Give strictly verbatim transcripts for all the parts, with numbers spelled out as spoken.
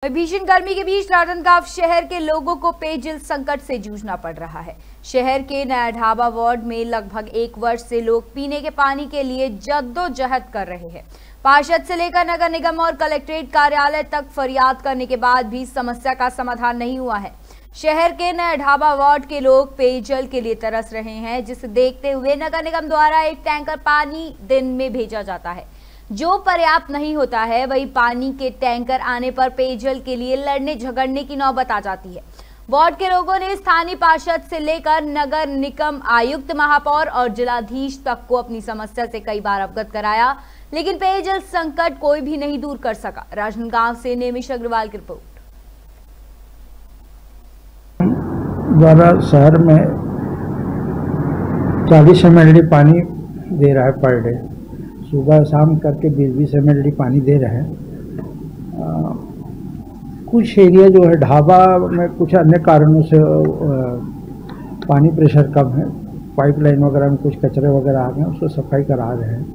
भीषण गर्मी के बीच राजनांदगांव शहर के लोगों को पेयजल संकट से जूझना पड़ रहा है। शहर के नया ढाबा वार्ड में लगभग एक वर्ष से लोग पीने के पानी के लिए जद्दोजहद कर रहे हैं। पार्षद से लेकर नगर निगम और कलेक्ट्रेट कार्यालय तक फरियाद करने के बाद भी समस्या का समाधान नहीं हुआ है। शहर के नया ढाबा वार्ड के लोग पेयजल के लिए तरस रहे हैं, जिसे देखते हुए नगर निगम द्वारा एक टैंकर पानी दिन में भेजा जाता है, जो पर्याप्त नहीं होता है। वही पानी के टैंकर आने पर पेयजल के लिए लड़ने झगड़ने की नौबत आ जाती है। वार्ड के लोगों ने स्थानीय पार्षद से लेकर नगर निगम आयुक्त, महापौर और जिलाधीश तक को अपनी समस्या से कई बार अवगत कराया, लेकिन पेयजल संकट कोई भी नहीं दूर कर सका। राजनांदगांव से नेमिश अग्रवाल की रिपोर्ट। द्वारा शहर में चालीस एम एल डी पानी दे रहा है पर डे, सुबह शाम करके बीस बीस एम एल डी पानी दे रहे हैं। आ, कुछ एरिया जो है ढाबा में कुछ अन्य कारणों से आ, पानी प्रेशर कम है, पाइपलाइन वगैरह में कुछ कचरे वगैरह आ गए, उसको सफाई करा रहे हैं।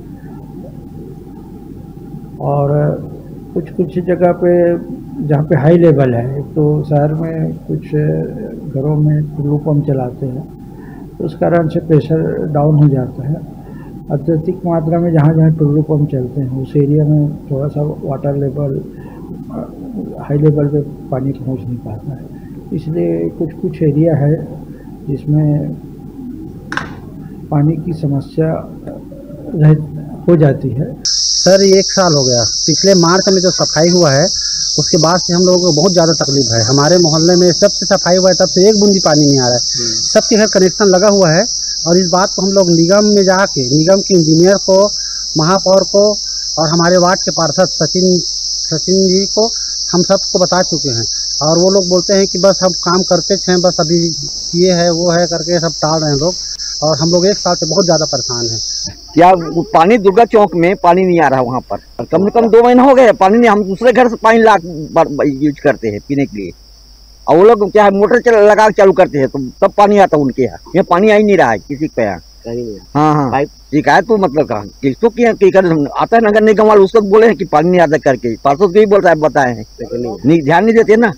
और कुछ कुछ जगह पे जहाँ पे हाई लेवल है, तो शहर में कुछ घरों में टुल्लू पंप चलाते हैं, तो उस कारण से प्रेशर डाउन हो जाता है। अत्यधिक मात्रा में जहाँ जहाँ टुल्लू पंप चलते हैं उस एरिया में थोड़ा सा वाटर लेवल हाई लेवल पे पानी पहुँच नहीं पाता है, इसलिए कुछ कुछ एरिया है जिसमें पानी की समस्या रह हो जाती है। सर एक साल हो गया, पिछले मार्च में जो सफाई हुआ है उसके बाद से हम लोगों को बहुत ज़्यादा तकलीफ है। हमारे मोहल्ले में जब से सफाई हुआ है तब से एक बूंदी पानी नहीं आ रहा है। सबके घर कनेक्शन लगा हुआ है और इस बात को हम लोग निगम में जाके निगम के इंजीनियर को, महापौर को और हमारे वार्ड के पार्षद सचिन सचिन जी को हम सबको बता चुके हैं। और वो लोग बोलते हैं कि बस हम काम करते थे, बस अभी ये है वो है करके सब टाल रहे हैं लोग, और हम लोग एक साल से बहुत ज़्यादा परेशान हैं। क्या पानी दुर्गा चौक में पानी नहीं आ रहा वहाँ पर, कम से कम दो महीना हो गए पानी नहीं। हम दूसरे घर से पानी ला यूज करते हैं पीने के लिए, और वो लोग क्या है मोटर चल, लगा चालू करते हैं तो तब पानी आता है उनके यहाँ। यहाँ पानी आ ही नहीं रहा है किसी के यहाँ। हाँ हाँ शिकायत तो मतलब कहा किसको किया आता है नगर निगम वाले, उसको बोले हैं कि पानी नहीं आता करके, पार्षद को ही बोल रहा है बताए हैं, ध्यान नहीं देते ना।